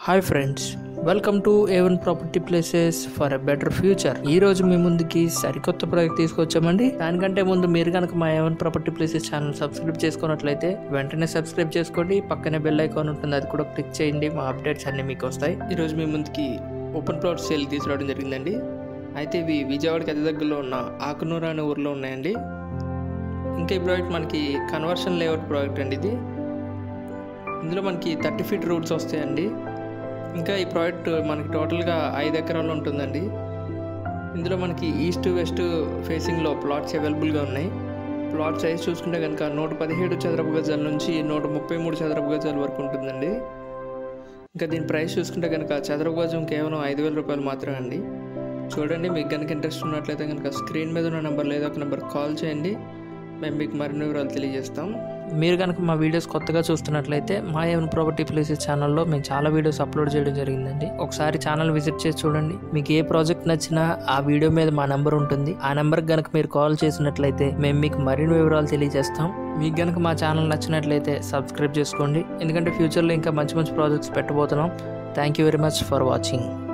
Hi friends, welcome to A1 property places for a better future. ఈ రోజు మీ ముందుకి సరికొత్త ప్రాజెక్ట్ తీసుకొచ్చామండి. దానికంటే ముందు మీరు కనుక మా A1 property places channel subscribe చేసుకున్నట్లయితే వెంటనే సబ్స్క్రైబ్ చేసుకోండి. పక్కనే బెల్ ఐకాన్ ఉంటుంది, అది కూడా క్లిక్ చేయండి. మా అప్డేట్స్ అన్ని మీకు వస్తాయి. ఈ రోజు మీ ముందుకి ఓపెన్ ప్లాట్ సేల్ తీసుకురావడం జరిగిందండి. అయితే ఇవి విజయవాడకి అతి దగ్గరలో ఉన్న ఆకునూరు అనే ఊర్లో ఉన్నాయండి. ఇంకా ఈ ప్రాజెక్ట్ మనకి కన్వర్షన్ లేఅవుట్ ప్రాజెక్ట్ అండి. ఇందులో మనకి 30 feet రోడ్స్ వస్తాయండి. ఇంకా ఈ ప్రాజెక్ట్ మనకి టోటల్గా 5 ఎకరాలు ఉంటుందండి. ఇందులో మనకి ఈస్ట్ వెస్ట్ ఫేసింగ్లో ప్లాట్స్ అవైలబుల్గా ఉన్నాయి. ప్లాట్ సైజ్ చూసుకుంటే కనుక 117 చదరపు గజాల నుంచి 133 చదరపు గజాల వరకు ఉంటుందండి. ఇంకా దీని ప్రైస్ చూసుకుంటే కనుక చదరపు గజం కేవలం 5,000 రూపాయలు మాత్రమే అండి. చూడండి, మీకు కనుక ఇంట్రెస్ట్ ఉన్నట్లయితే కనుక స్క్రీన్ మీద ఉన్న నెంబర్ లేదా ఒక నెంబర్ కాల్ చేయండి. మేము మీకు మరిన్ని వివరాలు తెలియజేస్తాం. మీరు కనుక మా వీడియోస్ కొత్తగా చూస్తున్నట్లయితే మా A1 ప్రాపర్టీ ప్లేసెస్ ఛానల్లో మేము చాలా వీడియోస్ అప్లోడ్ చేయడం జరిగిందండి. ఒకసారి ఛానల్ విజిట్ చేసి చూడండి. మీకు ఏ ప్రాజెక్ట్ నచ్చినా ఆ వీడియో మీద మా నెంబర్ ఉంటుంది. ఆ నెంబర్కి కనుక మీరు కాల్ చేసినట్లయితే మేము మీకు మరిన్ని వివరాలు తెలియజేస్తాం. మీకు కనుక మా ఛానల్ నచ్చినట్లయితే సబ్స్క్రైబ్ చేసుకోండి, ఎందుకంటే ఫ్యూచర్లో ఇంకా మంచి మంచి ప్రాజెక్ట్స్ పెట్టబోతున్నాం. Thank you very much for watching.